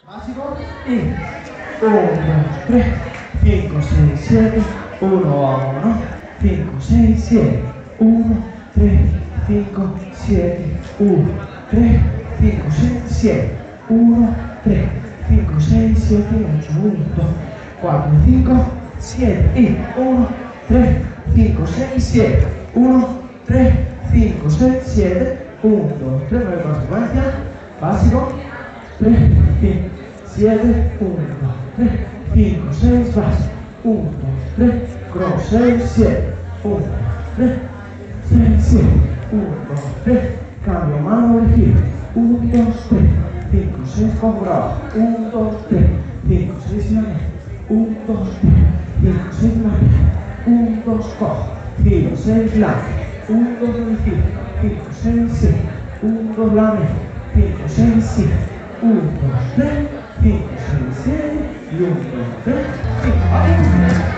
Básico y 1, 2, 3, 5, 6, 7, 1 a 1, 5, 6, 7, 1, 3, 5, 7, 1, 3, 5, 6, 7, 1, 3, 5, 6, 7, 8, 1, 2, 4, 5, 7 y 1, 3, 5, 6, 7, 1, 3, 5, 6, 7, 1, 2, 3, 9 consecuencia, básico, 3, 5, 7, 1, 2, 3, 5, 6, básico, 1, 2, 3, cross, 6, 7, 1, 2, 3, 6, 7, 1, 2, 3, cambio mano de giro, 1, 2, 3, 5, 6, cojo por abajo, 1, 2, 3, 5, 6, y la mesa, 1, 2, 3, 5, 6, la mesa, 1, 2, cojo, giro, 6, la 1, 2, de giro, 5, 6, 7, 1, 2, la mesa, 5, 6, 7, 1, 2, 3, 5, 6, 7, y 1, 2, 3, 5,